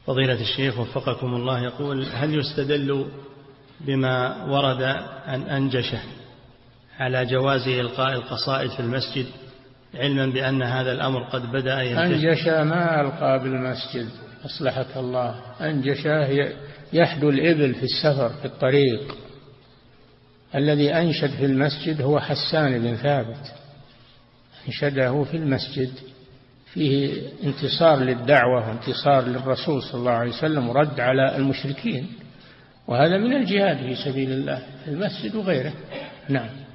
فضيلة الشيخ وفقكم الله يقول: هل يستدل بما ورد عن أنجشة على جواز إلقاء القصائد في المسجد، علما بأن هذا الأمر قد بدأ ينتشر؟ أنجشة ما ألقى بالمسجد أصلحك الله. أنجشة يحدو الإبل في السفر في الطريق. الذي أنشد في المسجد هو حسان بن ثابت، أنشده في المسجد، فيه انتصار للدعوة وانتصار للرسول صلى الله عليه وسلم ورد على المشركين، وهذا من الجهاد في سبيل الله في المسجد وغيره. نعم.